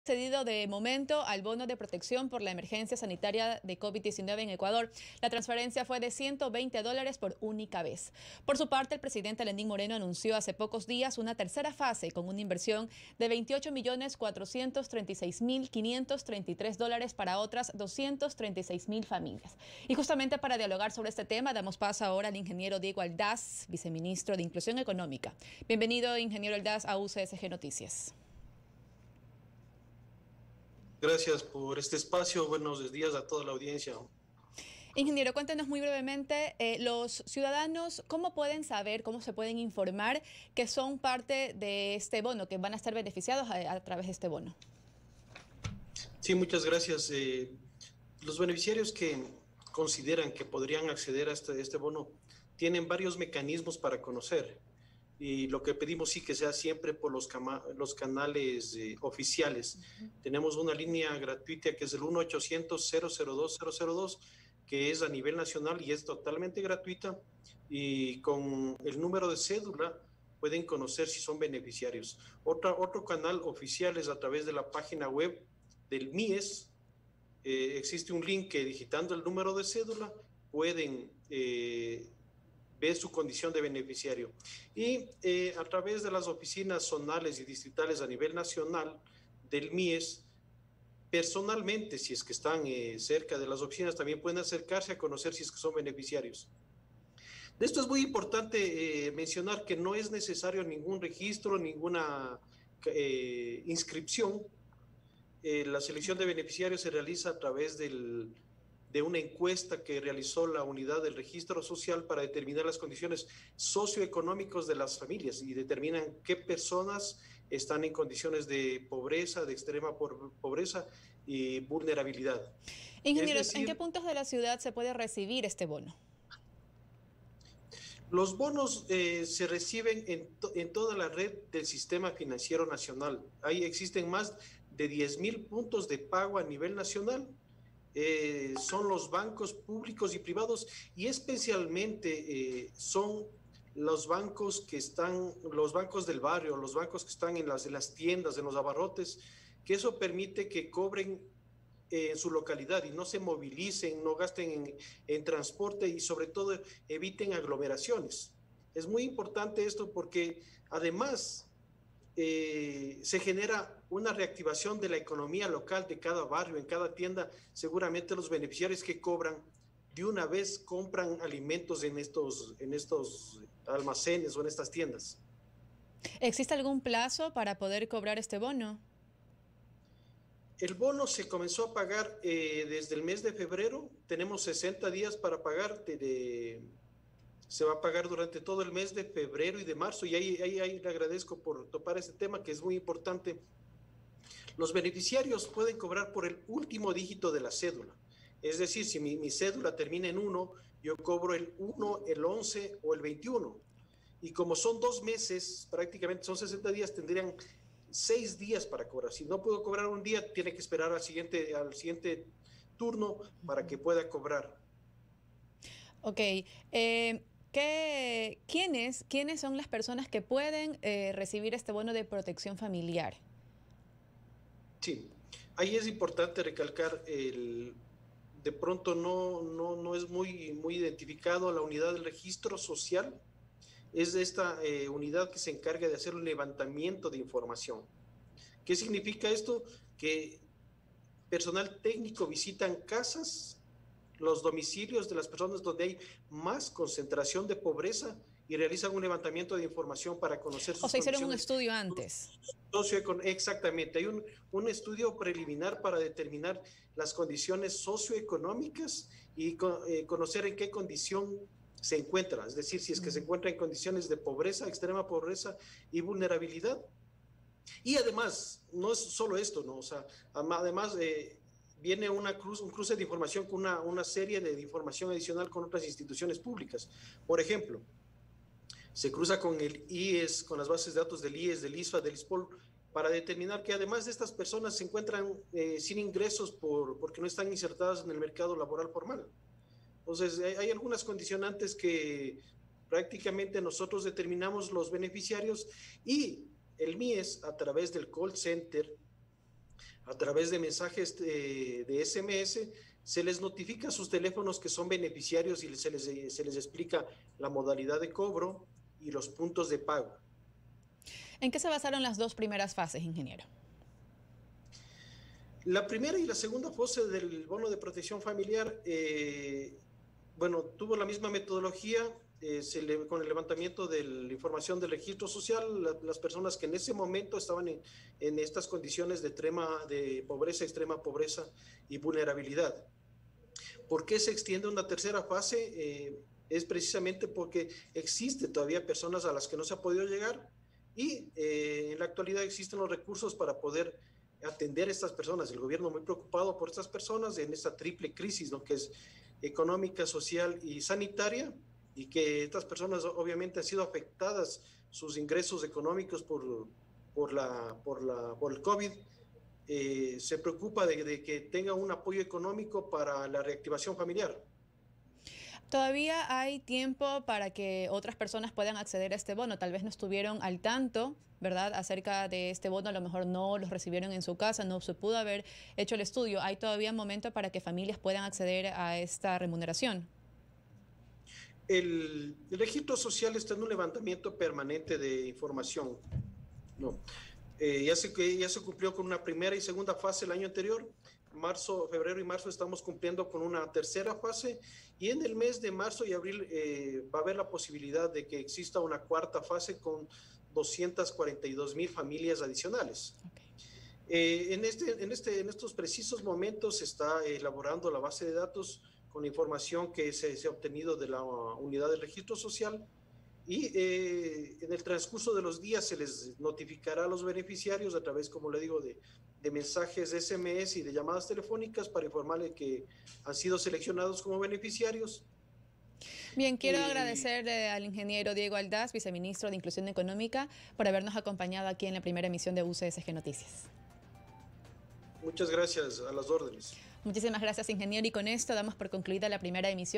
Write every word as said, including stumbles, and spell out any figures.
Cedido de momento al bono de protección por la emergencia sanitaria de COVID diecinueve en Ecuador. La transferencia fue de ciento veinte dólares por única vez. Por su parte, el presidente Lenín Moreno anunció hace pocos días una tercera fase con una inversión de veintiocho millones cuatrocientos treinta y seis mil quinientos treinta y tres dólares para otras doscientas treinta y seis mil familias. Y justamente para dialogar sobre este tema, damos paso ahora al ingeniero Diego Aldaz, viceministro de Inclusión Económica. Bienvenido, ingeniero Aldaz, a U C S G Noticias. Gracias por este espacio. Buenos días a toda la audiencia. Ingeniero, cuéntenos muy brevemente, eh, los ciudadanos, ¿cómo pueden saber, cómo se pueden informar que son parte de este bono, que van a estar beneficiados a, a través de este bono? Sí, muchas gracias. Eh, los beneficiarios que consideran que podrían acceder a este, este bono tienen varios mecanismos para conocer. Y lo que pedimos sí que sea siempre por los, los canales eh, oficiales. Uh-huh. Tenemos una línea gratuita que es el uno ochocientos cero cero dos cero cero dos, que es a nivel nacional y es totalmente gratuita. Y con el número de cédula pueden conocer si son beneficiarios. Otra, otro canal oficial es a través de la página web del M I E S. Eh, existe un link que digitando el número de cédula pueden eh, ve su condición de beneficiario. Y eh, a través de las oficinas zonales y distritales a nivel nacional del M I E S, personalmente, si es que están eh, cerca de las oficinas, también pueden acercarse a conocer si es que son beneficiarios. De esto es muy importante eh, mencionar que no es necesario ningún registro, ninguna eh, inscripción. Eh, la selección de beneficiarios se realiza a través del de una encuesta que realizó la unidad del registro social para determinar las condiciones socioeconómicas de las familias y determinan qué personas están en condiciones de pobreza, de extrema pobreza y vulnerabilidad. Ingeniero, ¿en qué puntos de la ciudad se puede recibir este bono? Los bonos eh, se reciben en, to en toda la red del sistema financiero nacional. Ahí existen más de diez mil puntos de pago a nivel nacional. Eh, son los bancos públicos y privados y especialmente eh, son los bancos que están, los bancos del barrio, los bancos que están en las, en las tiendas, en los abarrotes, que eso permite que cobren eh, en su localidad y no se movilicen, no gasten en, en transporte y sobre todo eviten aglomeraciones. Es muy importante esto porque además Eh, se genera una reactivación de la economía local de cada barrio, en cada tienda. Seguramente los beneficiarios que cobran de una vez compran alimentos en estos, en estos almacenes o en estas tiendas. ¿Existe algún plazo para poder cobrar este bono? El bono se comenzó a pagar eh, desde el mes de febrero. Tenemos sesenta días para pagar de, de se va a pagar durante todo el mes de febrero y de marzo, y ahí, ahí, ahí le agradezco por topar este tema que es muy importante. Los beneficiarios pueden cobrar por el último dígito de la cédula, es decir, si mi, mi cédula termina en uno, yo cobro el uno, el once o el veintiuno, y como son dos meses, prácticamente son sesenta días, tendrían seis días para cobrar. Si no puedo cobrar un día, tiene que esperar al siguiente, al siguiente turno para que pueda cobrar. Ok, eh... ¿Qué, ¿quiénes, ¿Quiénes son las personas que pueden eh, recibir este bono de protección familiar? Sí, ahí es importante recalcar, el, de pronto no, no, no es muy, muy identificado la unidad del registro social, es esta eh, unidad que se encarga de hacer un levantamiento de información. ¿Qué significa esto? Que personal técnico visitan casas, los domicilios de las personas donde hay más concentración de pobreza y realizan un levantamiento de información para conocer sus O sea, hicieron un condiciones. estudio antes. Exactamente, hay un, un estudio preliminar para determinar las condiciones socioeconómicas y eh, conocer en qué condición se encuentra, es decir, si es que se encuentra en condiciones de pobreza, extrema pobreza y vulnerabilidad. Y además, no es solo esto, ¿no? O sea, además... Eh, viene una cruz, un cruce de información con una, una serie de información adicional con otras instituciones públicas. Por ejemplo, se cruza con el I E S, con las bases de datos del I E S, del I S F A, del I S P O L, para determinar que además de estas personas se encuentran eh, sin ingresos por, porque no están insertadas en el mercado laboral formal. Entonces, hay, hay algunas condicionantes que prácticamente nosotros determinamos los beneficiarios y el M I E S, a través del call center, a través de mensajes de, de S M S, se les notifica a sus teléfonos que son beneficiarios y se les, se les explica la modalidad de cobro y los puntos de pago. ¿En qué se basaron las dos primeras fases, ingeniero? La primera y la segunda fase del bono de protección familiar, eh, bueno, tuvo la misma metodología. Eh, se le, con el levantamiento de la información del registro social, la, las personas que en ese momento estaban en, en estas condiciones de, extrema, de pobreza, extrema pobreza y vulnerabilidad. ¿Por qué se extiende una tercera fase? Eh, es precisamente porque existe todavía personas a las que no se ha podido llegar y eh, en la actualidad existen los recursos para poder atender a estas personas. El gobierno muy preocupado por estas personas en esta triple crisis, ¿no?, que es económica, social y sanitaria, y que estas personas obviamente han sido afectadas sus ingresos económicos por, por, la, por, la, por el COVID. Eh, se preocupa de, de que tenga un apoyo económico para la reactivación familiar. Todavía hay tiempo para que otras personas puedan acceder a este bono. Tal vez no estuvieron al tanto, ¿verdad?, acerca de este bono. A lo mejor no los recibieron en su casa, no se pudo haber hecho el estudio. ¿Hay todavía momento para que familias puedan acceder a esta remuneración? El, el registro social está en un levantamiento permanente de información, ¿no? Eh, ya, se, ya se cumplió con una primera y segunda fase el año anterior. Marzo, febrero y marzo estamos cumpliendo con una tercera fase, y en el mes de marzo y abril eh, va a haber la posibilidad de que exista una cuarta fase con doscientas cuarenta y dos mil familias adicionales. Okay. Eh, en, este, en, este, en estos precisos momentos se está elaborando la base de datos con la información que se, se ha obtenido de la unidad del registro social, y eh, en el transcurso de los días se les notificará a los beneficiarios a través, como le digo, de, de mensajes de S M S y de llamadas telefónicas para informarles que han sido seleccionados como beneficiarios. Bien, quiero y... agradecer eh, al ingeniero Diego Aldaz, viceministro de Inclusión Económica, por habernos acompañado aquí en la primera emisión de U C S G Noticias. Muchas gracias, a las órdenes. Muchísimas gracias, ingeniero, y con esto damos por concluida la primera emisión